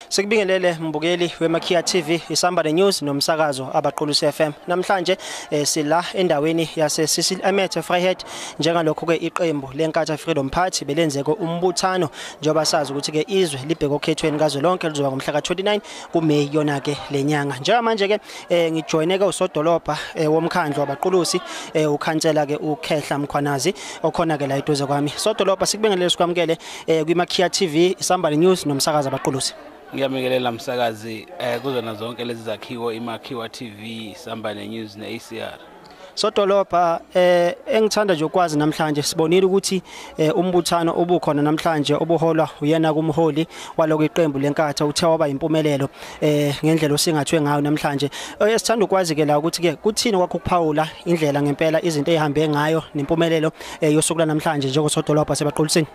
Sikubingelele mbukeli weMakhia TV isamba news nomsakazo abaqulusi FM. Namhlanje sila endaweni yase Cecil Emete Vryheid njengalokho ke iqembu leNkatha Freedom Party belenzeke umbuthano njoba sazi ukuthi ke izwe libheka okhethweni kazwelonke lizoba ngomhla ka29 kuMeyi yona ke lenyanga. Njengamanje ke ngijoyineke usodolopha womkhandlo wabaqulusi ukhansela ke uKhehla Mkhwanazi okhona ke la eduze kwami. Sodolopha sikubingelele sikwamukele kwiMakhia TV isamba news nomsakazo abaqulusi. Ngiyamikelela msakazi kuzona zonke lezi zakhiwo iMakhia TV Samba News neACR. Sodolopha engithanda nje ukwazi namhlanje sibonile ukuthi umbuthano obukhona namhlanje obuholwa uyena kumholi waloko iqembu leNkatha uthe waba impumelelo ngendlela osingathwe ngayo namhlanje. Esithanda ukwazi ke la ukuthi ke kuthini kwakho ukuphawula indlela ngempela izinto ezihambe ngayo nempumelelo yosuku namhlanje njengosodolopha sebaqulisini.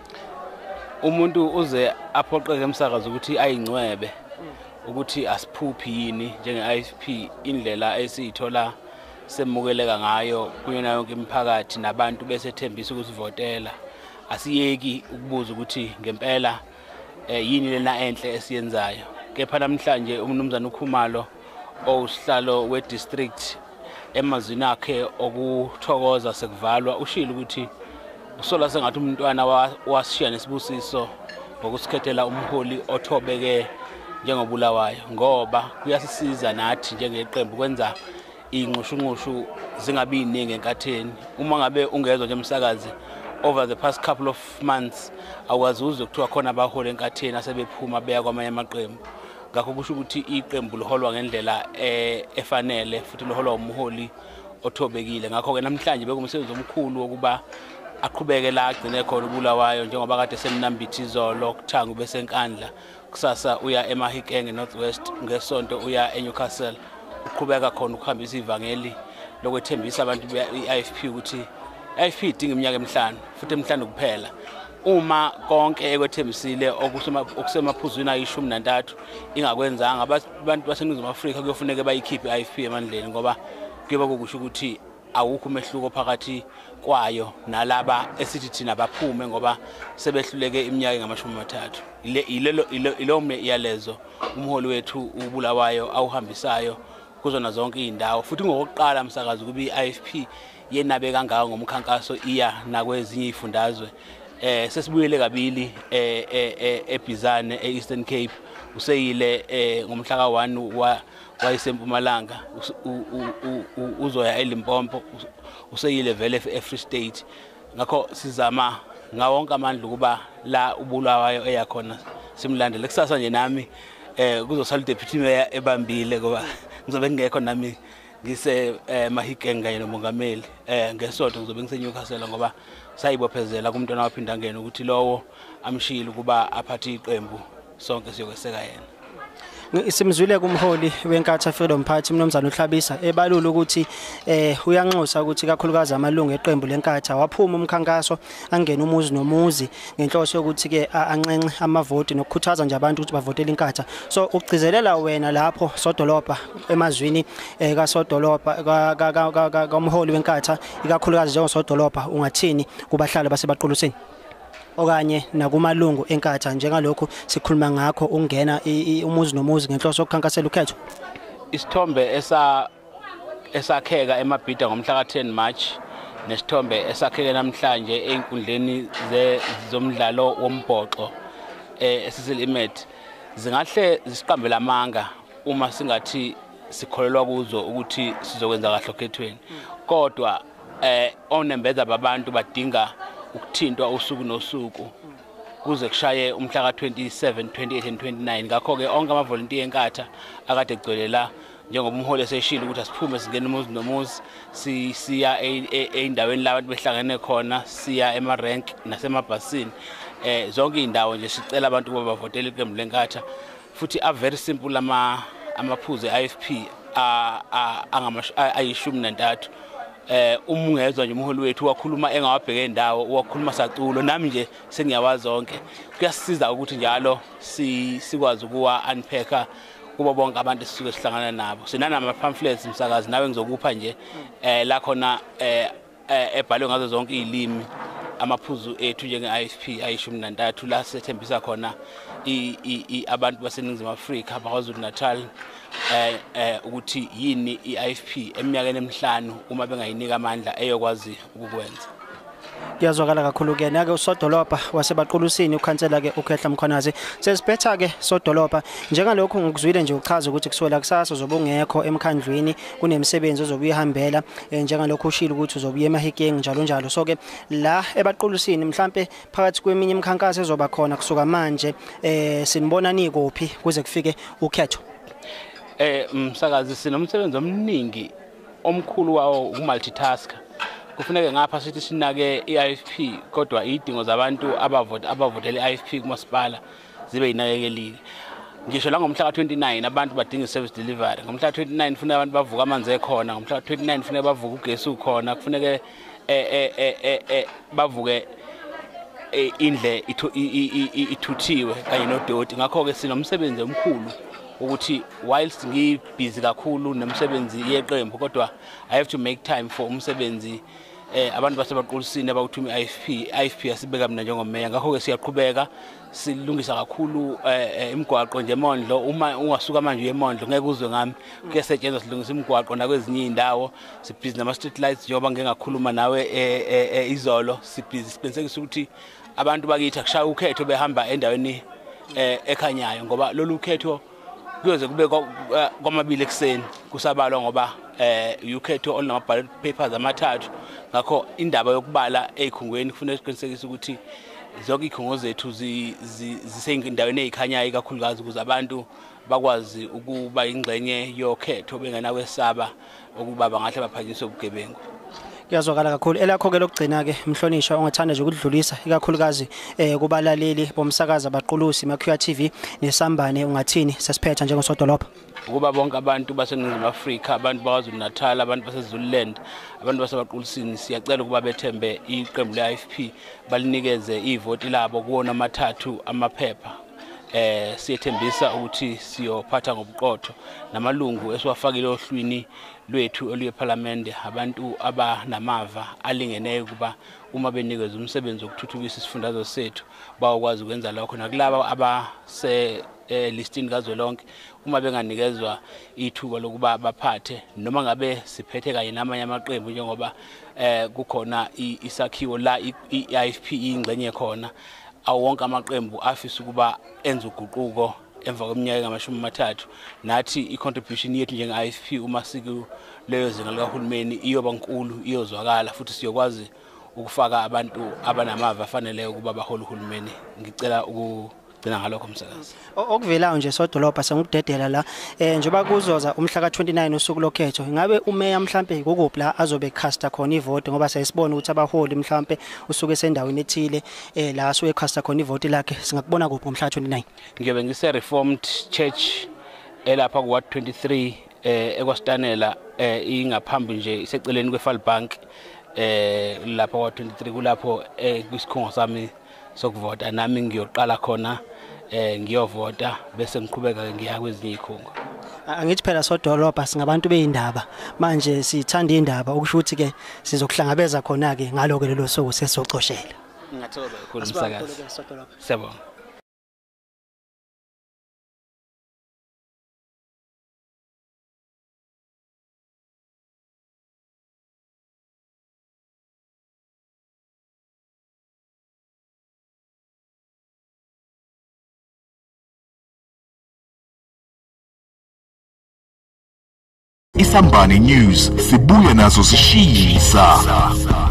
Umuntu uze aphoqeke emsakazo ukuthi ayingcwebe ukuthi asiphuphi yini njenge-IFP indlela esiyithola semukeleka ngayo kuyona yonke imiphakathi nabantu bese thembisa ukusivotela. Asiyeki ukubuza ukuthi ngempela yini lena enhle esiyenzayo. Kepha namhlanje umnumzana uKhumalo owusihlalo we-district emazwini akhe okuthokoza sekuvalwa ushilo ukuthi usola sengathi umntwana wasishiya nesibusiso ngokusikhethela umholi othobeke njengobulawayo ngoba kuyasisiza nathi njengeqembu kwenza inqushunqushu zingabi iningi enkatheni. Uma ngabe ungezwe nje umsakazi over the past couple of months awazuzwe kuthiwa khona abaholi enkatheni asebephuma beya kwamanye amaqembu. Ngakho kusho ukuthi iqembu liholwa ngendlela efanele futhi liholwa umholi othobekile. Ngakho ke namhlanje bekumsebenzi omkhulu wokuba aqhubeke la agcine khona ubulawayo njengoba kade semnambithi izolo kuThangu bese enkandla kusasa uya eMahikenge Northwest ngesonto uya eNewcastle uqhubeka khona ukuhambisa ivangeli lokwethembisa abantu beIFP ukuthi iIFP idinga iminyaka emihlanu futhi emihlanu kuphela. Uma konke ekwethembisile okusemaphuzwini ayishumi nantathu ingakwenzanga abantu baseNingizimu Afrika kuyofuneka bayikhiphe iIFP emandleni ngoba kuyoba kusho ukuthi awukho umehluko phakathi kwayo nalaba esithi thina baphume ngoba sebehluleke iminyaka ngamashumi amathathu. Ilo iyalezo umholi wethu ubulawayo awuhambisayo kuzona zonke indawo futhi ngokuqala msakazi kuba iIFP yenabe kangaka ngomkhankaso iya nakwezinye izifundazwe. Sesibuyele kabili eBizana eEastern Cape useyile ngomhla ka1 wayisempumalanga uzoya eLimpopo useyile vele eFree State. Ngakho sizama ngawonke amandla kuba la ubulawayo eyakhona simlandele. Kusasa nje nami kuzosala deputy mayor ebambile ngoba ngizobe ngekho nami ngise Mahikenge kanye nomongameli ngesonto ngizobe ngiseNewcastle ngoba sayibophezela kumntwana waphinda ngene ukuthi lowo amshilo kuba aphathe iqembu sonke siyokweseka yena. Isimzwile kumholi weNkatha Freedom Party umnomzana uHlabisa ebalula ukuthi uyanxusa ukuthi kakhulukazi amalungu eqembu leNkatha waphuma umkhankaso angena umuzi nomuzi ngenhloso yokuthi ke anxenxe amavoti nokukhuthaza nje abantu ukuthi bavotele iNkatha. So ugcizelela wena lapho sodolopha emazwini kasodolopha kamholi weNkatha ikakhulukazi njengosodolopha ungathini kubahlali basebaqulusini okanye nakumalungu eNkatha njengalokho sikhuluma ngakho ungena umuzi nomuzi ngenhloso yokukhankasela ukhetho. Isithombe esakheka eMabhida ngomhla ka10 March nesithombe esakheke namhlanje einkundleni zomdlalo wombhoxo eCecil Emete zingahle zisiqambela amanga uma singathi sikholelwa kuzo ukuthi sizokwenza kahle okhethweni. Kodwa onembeza babantu badinga ukuthintwa usuku nosuku kuze kushaye umhla ka27 28 and 29. Ngakho ke onke amavolunteer eNkatha akade egcwelela njengoba umholi eseshilo ukuthi asiphume singena umuzi nomuzi siya eindaweni la abantu behlangene khona siya emarank nasemabhasini zonke indawo nje sicela abantu ukuba bavotele iqembu leNkatha futhi a very simple amaphuzu eIFP ayishumi nantathu. Umungezwa nje umholi wethu wakhuluma engawabheke indawo wakhuluma saculo nami nje sengiyawazi zonke. Kuyasisiza ukuthi njalo sikwazi ukuwa unpacka kuba bonke abantu sisuke sihlangana nabo. Sinanama pamphlets msakazi nawe ngizokupha nje la khona ebhalwe ngazo zonke izilimi amaphuzu ethu njenge-IFP ayishumi nantathu la sethembisa khona abantu baseNingizimu Afrika bakwaZulu Natal ukuthi yini i-IFP eminyakeni emihlanu uma bengayinika amandla eyokwazi ukukwenza. Kuyazwakala kakhulu ke nake usodolopha waseBaqulusini ukhansela ke uKhehla Mkhwanazi. Sesiphetha ke sodolopha njengalokho ngikuzwile nje uchaza ukuthi kuswela kusasa uzobe ungekho emkhandlwini kunemisebenzi ozobe uyihambela njengalokho ushilo ukuthi uzobe uye eMahikeng njalo njalo. So ke la eBaqulusini mhlambe phakathi kweminye imikhankaso ezoba khona kusuka manje sinibona nikuphi kuze kufike ukhetho. Msakazi sinomsebenzi omningi omkhulu wawo ukumultitasker. Kufuneka ngapha sithi sinake iIFP kodwa idingo zabantu abavotela iIFP kumasipala zibe yinakekelile. Ngisho la ngomhla ka29 abantu badinga service delivery. Ngomhla ka29 kufuneka abantu bavuka amanzi ekhona, ngomhla ka29 kufuneka bavuka ugesi ukhona, kufuneka bavuke indle ithuthiwe kanye nodoti. Ngakho ke sinomsebenzi omkhulu ukuthi whilst ngibusy kakhulu nemsebenzi yeqembu kodwa I have to make time for umsebenzi abantu baseBaqulusini abawuthuma iIFP asibeka mina njengomeya. Ngakho ke siyaqhubeka silungisa kakhulu imigwaqo nje eMondlo. Uma ungasuka manje eMondlo ngeke uzwe ngami kuyasetshenzwa silungisa imigwaqo nakwezinye indawo. Sibhizi nama street lights njengoba ngeke ngakhuluma nawe izolo. Sibhizi siqinisekisa ukuthi abantu bakithi akushaya ukhetho behamba endaweni ekhanyayo ngoba lolu khetho kuyoze kube kwamabili ekseni kusabalwa ngoba ukhetho olunama ballot papers amathathu. Ngakho indaba yokubala ezikhungweni kufanele siqinisekise ukuthi zonke izikhungo zethu ziseyindaweni ezikhanyayo kakhulukazi ukuze abantu bakwazi ukuba ingxenye yokhetho bengenakwesaba ukuba bangahle baphanyiswe ubugebengu. Kuyazwakala kakhulu elakho ke lokugcina ke Mhlonishwa ongathanda nje ukudlulisa ikakhulukazi kubalaleli bomsakaza Baqulusi Makhura TV nesambane ungathini sesiphetha njengosodolopha. Ukuba bonke abantu baseNingizimu Afrika, abantu bakwaZulu Natal, abantu baseZululand, abantu baseBaqulusini siyacela ukuba bethembe iqembu leIFP balinikeze ivoti labo kuwona amathathu amaphepha. Siyethembisa ukuthi siyophatha ngobuqotho namalungu esiwafakile ohlwini lwethu oluyeParliament abantu abanamava alingeneyo kuba uma benikezwe umsebenzi wokuthuthukisa isifundazwe sethu bawukwazi ukwenza lokho. Nakulabo abase listini kazwelonke uma benganikezwa ithuba lokuba baphathe noma ngabe siphethe kanye namanye amaqembu njengoba kukhona isakhiwo la iIFP ingxenye khona, awonke amaqembu afisa ukuba enze uguquko emva kweminyaka engama-30. Nathi icontribution yethu njenge-IFP uma sikuleyo zinga likahulumeni iyoba nkulu, iyozwakala futhi siyokwazi ukufaka abantu abanamava afanele ukuba bahole uhulumeni. Ngicela ukugcina ngalokho msakazi. Okuvelayo nje sodolopha sengudedela la njengoba kuzoza umhla ka29 usuku lokhetho. Ngabe umeya mhlambe kokuphi la azobe casta khona ivoti ngoba sayisibona ukuthi abaholi mhlambe usuke sendaweni ethile la asuke casta khona ivoti lakhe singakubona kuphi ngomhla ka29? Ngiyobe ngise Reformed Church elapha ku Ward 23 eKwaStanela ingaphambi nje iseceleni kweFalbank lapha Ward 23 kulapho kwisikhungo sami sokuvota nami ngiyoqala khona ngiyovota bese ngiqhubeka ngiya kwezinye izikhungo. Angithi phela sodolopha singabantu beindaba manje sithanda indaba okusho ukuthi ke sizokuhlangabeza khona ke ngaloko lelo suku sesocoshela. Ngiyathokoza kakhulu msakazi. Siyabonga. Isambane News sibuya nazo sishisa.